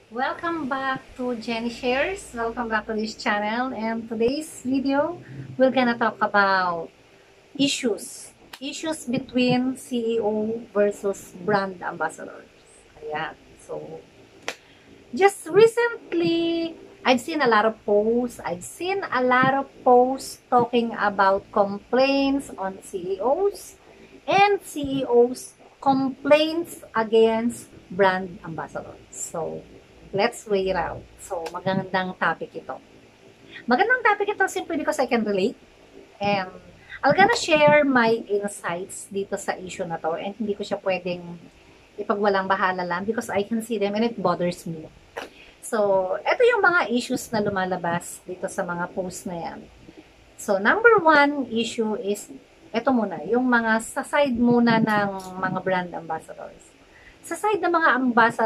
Welcome back to Jenny Shares. Welcome back to this channel. And today's video, we're gonna talk about issues. Issues between CEO versus brand ambassadors. Ayan. So, just recently, I've seen a lot of posts. I've seen a lot of posts talking about complaints on CEOs and CEOs complaints against brand ambassadors. So, let's weigh it out. So, magandang topic ito. Magandang topic ito simply because I can relate. And I'm gonna share my insights dito sa issue na to. And hindi ko siya pwedeng ipagwalang bahala lang because I can see them and it bothers me. So, ito yung mga issues na lumalabas dito sa mga posts na yan. So, number one issue is, ito muna, yung mga sa side muna ng mga brand ambassadors. Sa side ng mga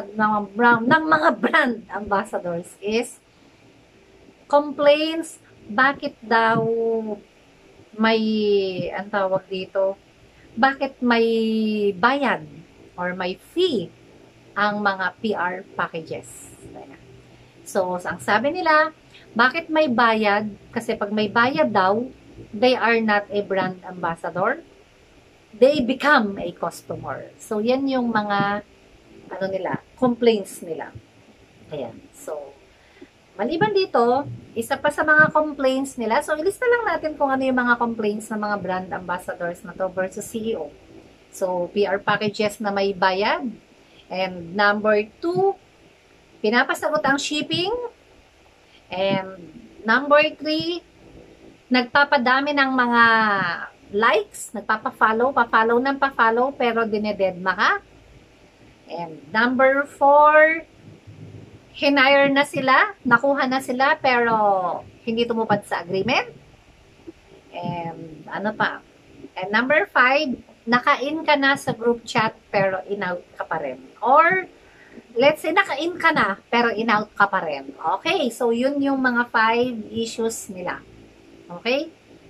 mga brand ambassadors is complaints bakit daw may ang tawag dito, bakit may bayad or may fee ang mga PR packages. So, ang sabi nila, bakit may bayad? Kasi pag may bayad daw, they are not a brand ambassador. They become a customer. So, yan yung mga complaints nila. Ayan. So, maliban dito, isa pa sa mga complaints nila. So, ilista lang natin kung ano yung mga complaints ng mga brand ambassadors na to versus CEO. So, PR packages na may bayad. And number 2, pinapasagot ang shipping. And number 3, nagpapadami ng mga likes, nagpapa-follow, pa-follow, pero dinededma ka. And number 4, hinire na sila, nakuha na sila, pero hindi tumupad sa agreement. And ano pa? And number 5, naka-in ka na sa group chat, pero in-out ka pa rin. Or, let's say, naka-in ka na, pero in-out ka pa rin. Okay, so yun yung mga 5 issues nila. Okay?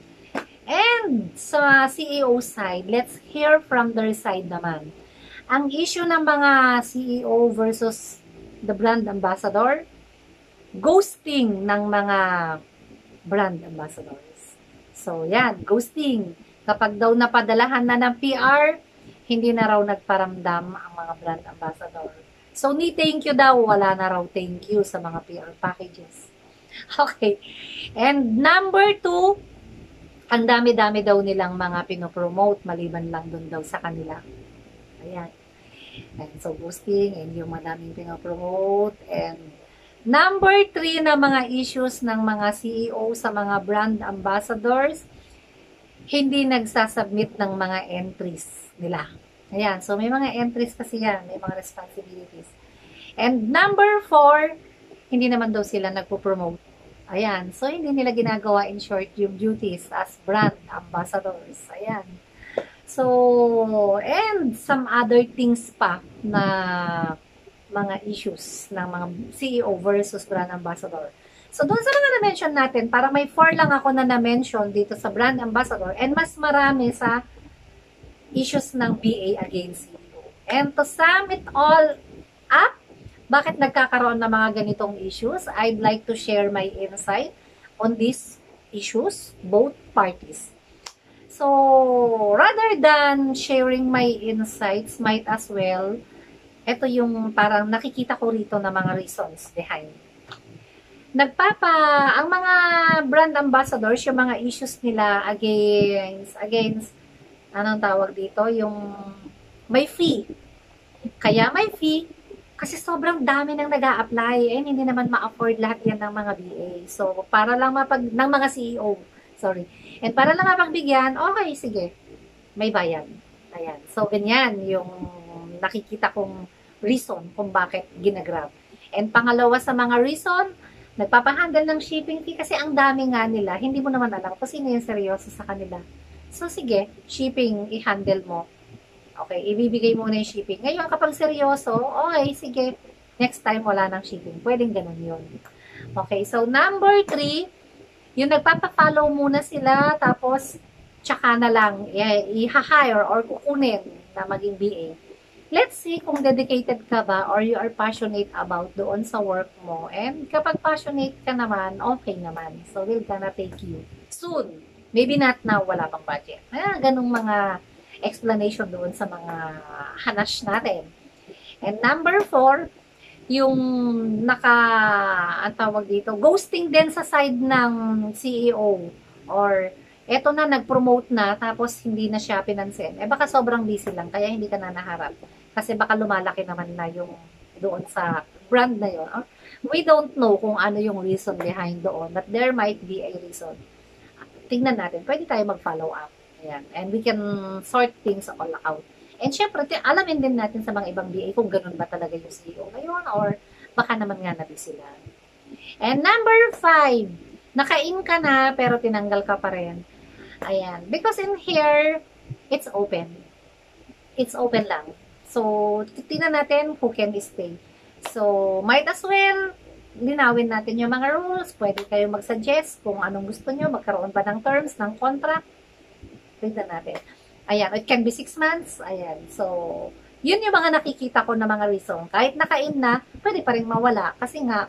And sa CEO side, let's hear from their side naman. Ang issue ng mga CEO versus the brand ambassador, ghosting ng mga brand ambassadors. So, yan, ghosting. Kapag daw napadalahan na ng PR, hindi na raw nagparamdam ang mga brand ambassador. So, ni thank you daw, wala na raw thank you sa mga PR packages. Okay. And number 2, ang dami-dami daw nilang mga pinopromote maliban lang dun daw sa kanila. Ayan. And so, boosting and yung madaming pinopromote. And number 3 na mga issues ng mga CEO sa mga brand ambassadors, hindi nagsasubmit ng mga entries nila. Ayan. So, may mga entries kasi yan. May mga responsibilities. And number 4, hindi naman daw sila nagpo-promote. Ayan. So, hindi nila ginagawa in short yung duties as brand ambassadors. Ayan. So, and some other things pa na mga issues ng mga CEO versus brand ambassador. So, doon sa mga na-mention natin, para may 4 lang ako na na-mention dito sa brand ambassador and mas marami sa issues ng BA against CEO. And to sum it all up, bakit nagkakaroon ng mga ganitong issues? I'd like to share my insight on these issues, both parties. So, rather than sharing my insights, might as well, ito yung parang nakikita ko rito na mga reasons behind. Ang mga brand ambassadors, yung mga issues nila against, anong tawag dito, yung may fee. Kaya may fee, kasi sobrang dami nang nag-a-apply, and hindi naman ma-afford lahat yan ng mga BA. So, para lang ng mga CEO, sorry. And para lang mapagbigyan, okay, sige, may bayad. Ayan. So, ganyan yung nakikita kong reason kung bakit ginagrab. And pangalawa sa mga reason, nagpapahandle ng shipping fee kasi ang dami nga nila. Hindi mo naman alam kung sino yung seryoso sa kanila. So, sige, shipping, i-handle mo. Okay, ibibigay mo na yung shipping. Ngayon, kapag seryoso, okay, sige, next time wala nang shipping. Pwedeng ganun yun. Okay, so number 3, yung nagpapa-follow muna sila, tapos tsaka na lang i-hire or kukunin na maging BA. let's see kung dedicated ka ba or you are passionate about doon sa work mo. And kapag passionate ka naman, okay naman. So, we're gonna take you soon. Maybe not now, wala pang budget. Ganong mga explanation doon sa mga hanash natin. And number 4, yung ang tawag dito, ghosting din sa side ng CEO or eto na, nag-promote na, tapos hindi na siya pinansin. Baka sobrang busy lang, kaya hindi ka na naharap. Kasi baka lumalaki naman na yung doon sa brand na yun. We don't know kung ano yung reason behind doon, but there might be a reason. Tingnan natin, pwede tayo mag-follow up. Ayan. And we can sort things all out. And syempre, alamin din natin sa mga ibang BA kung ganun ba talaga yung CEO ngayon or baka naman nga nabi sila. And number 5, naka-in ka na pero tinanggal ka pa rin. Ayan. Because in here, it's open. It's open lang. So, tingnan natin who can stay. So, might as well, linawin natin yung mga rules. Pwede kayo mag-suggest kung anong gusto nyo. Magkaroon pa ng terms, ng contract. Tingnan natin. Ayan. It can be 6 months. Ayan. So, yun yung mga nakikita ko na mga reason. Kahit naka-in na, pwede pa rin mawala. Kasi nga,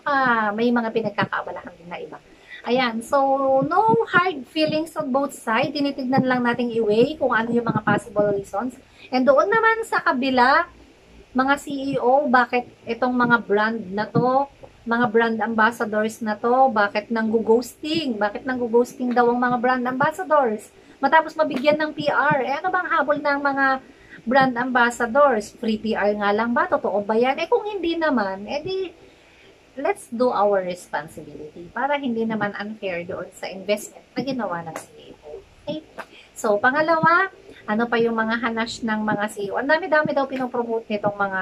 may mga pinagkakaabalahan din na iba. Ayan, so no hard feelings on both sides. Tinitignan lang nating i-weigh kung ano yung mga possible reasons. And doon naman sa kabila, mga CEO, bakit itong mga brand na to, mga brand ambassadors na to, bakit nanggo-ghosting? Bakit nanggo-ghosting daw ang mga brand ambassadors? Matapos mabigyan ng PR, ano bang habol ng mga brand ambassadors? Free PR nga lang ba? Totoo ba yan? Kung hindi naman, di let's do our responsibility para hindi naman unfair doon sa investment na ginawa ng CEO. Okay? So, pangalawa, ano pa yung mga hanash ng mga CEO? Ang dami-dami daw pinopromote nitong mga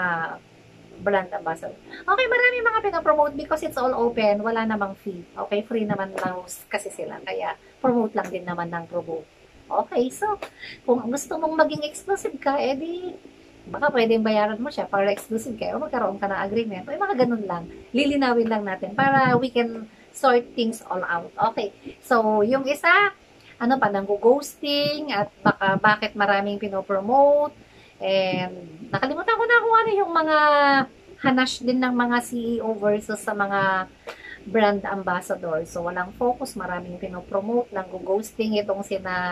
brand ambassador. Okay, marami mga pinopromote because it's all open. Wala namang fee. Okay, free naman lang kasi sila. Kaya, promote lang din naman ng promote. Okay, so, kung gusto mong maging exclusive ka, edi baka pwedeng bayaran mo siya para exclusive kayo, magkaroon ka ng agreement. Mga ganun lang. Lilinawin lang natin para we can sort things all out. Okay. So, yung isa, ano pa, nanggo-ghosting at baka bakit maraming pinopromote. And nakalimutan ko na kung ano yung mga hanash din ng mga CEO versus sa mga brand ambassador. So, walang focus, maraming pinopromote, nanggo-ghosting itong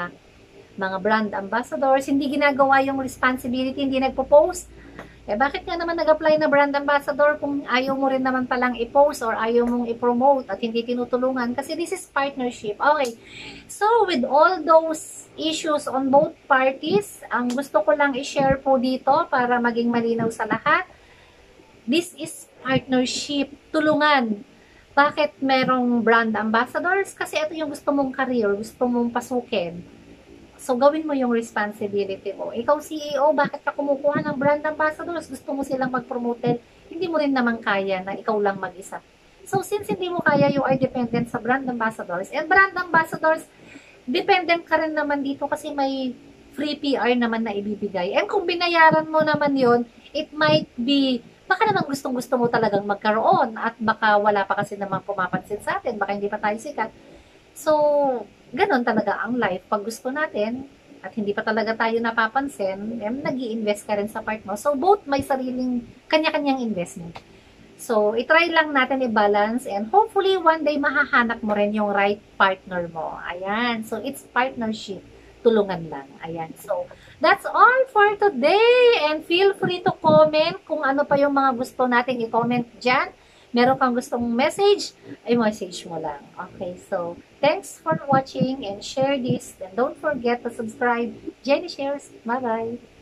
mga brand ambassadors, hindi ginagawa yung responsibility, hindi nagpo-post. Bakit nga naman nag-apply na brand ambassador kung ayaw mo rin naman palang i-post or ayaw mong i-promote at hindi tinutulungan? Kasi this is partnership. Okay. So, with all those issues on both parties, ang gusto ko lang i-share po dito para maging malinaw sa lahat, this is partnership. Tulungan. Bakit merong brand ambassadors? Kasi ito yung gusto mong career, gusto mong pasukin. So, gawin mo yung responsibility mo. Ikaw, CEO, bakit ka kumukuha ng brand ambassadors? Gusto mo silang mag-promote? Hindi mo rin naman kaya na ikaw lang mag-isa. So, since hindi mo kaya, you are dependent sa brand ambassadors. And brand ambassadors, dependent ka rin naman dito kasi may free PR naman na ibibigay. And kung binayaran mo naman yon, it might be, baka naman gustong-gusto mo talagang magkaroon at baka wala pa kasi naman pumapansin sa atin, baka hindi pa tayo sikat. So, ganon talaga ang life. Pag gusto natin, at hindi pa talaga tayo napapansin, nag-i-invest ka rin sa part mo. So, both may sariling kanya-kanyang investment. So, itry lang natin i-balance and hopefully, one day mahahanap mo rin yung right partner mo. Ayan. So, it's partnership. Tulungan lang. Ayan. So, that's all for today. And feel free to comment kung ano pa yung mga gusto nating i-comment dyan. Meron kang gustong message, ay message mo lang. Okay, so, thanks for watching and share this. And don't forget to subscribe. Jenny Shares. Bye-bye.